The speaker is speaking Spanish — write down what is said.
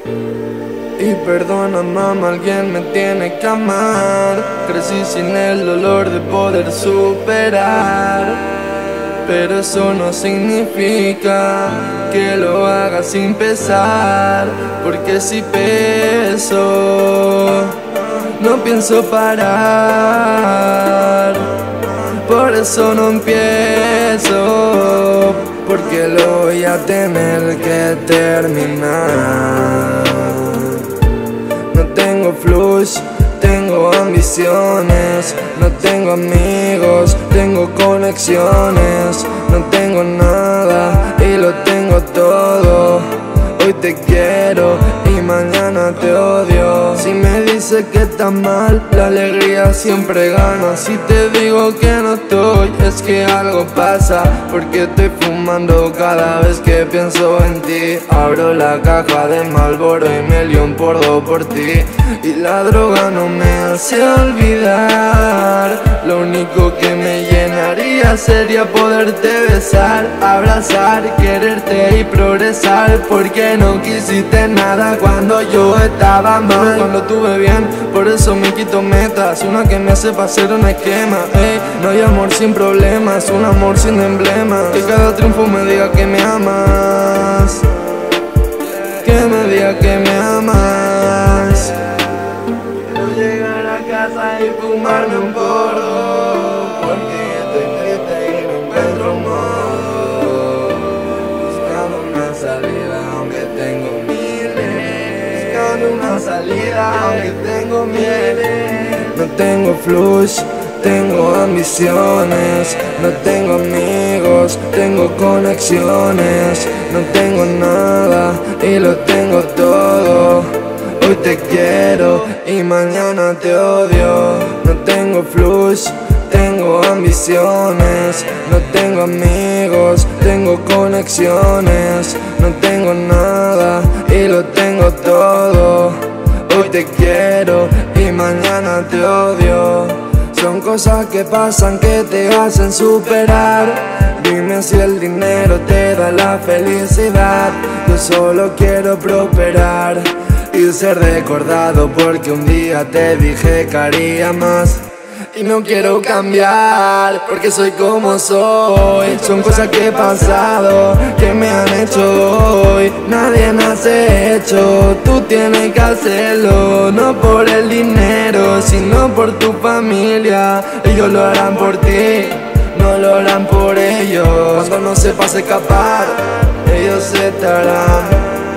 Y perdona mamá, alguien me tiene que amar. Crecí sin el dolor de poder superar, pero eso no significa que lo haga sin pesar, porque si peso no pienso parar. Por eso no empiezo, porque lo voy a tener que terminar. No tengo flush, tengo ambiciones. No tengo amigos, tengo conexiones. No tengo nada y lo tengo todo. Hoy te quiero y mañana te odio. Si me dices que está mal, la alegría siempre gana. Si te digo que no estoy, es que algo pasa, porque estoy fumando cada vez que pienso en ti. Abro la caja de Marlboro y me lío un porro por ti. Y la droga no me hace olvidar. Lo único que me llenaría sería poderte besar, abrazar, quererte y progresar, porque no quisiste nada cuando yo estaba mal. Cuando tuve bien, por eso me quito metas, una que me sepa hacer un esquema. Ey, no hay amor sin problemas, un amor sin emblema. Que cada triunfo me diga que me amas, que me diga que me amas. Quiero llegar a casa y fumarme un porro, porque estoy triste y no encuentro modo. Buscando una salida aunque tengo miles, buscando una salida aunque tengo miles. No tengo flush, tengo ambiciones. No tengo amigos, tengo conexiones. No tengo nada y lo tengo todo. Hoy te quiero y mañana te odio. No tengo flush, tengo ambiciones. No tengo amigos, tengo conexiones. No tengo nada y lo tengo todo. Hoy te quiero y mañana te odio. Son cosas que pasan que te hacen superar. Dime si el dinero te da la felicidad. Yo solo quiero prosperar y ser recordado, porque un día te dije que haría más. Y no quiero cambiar, porque soy como soy. Son cosas que he pasado, que me han hecho hoy. Nadie nace hecho, tú tienes que hacerlo. No por el dinero, sino por tu familia. Ellos lo harán por ti, no lo harán por ellos. Cuando no sepas escapar, ellos se te harán.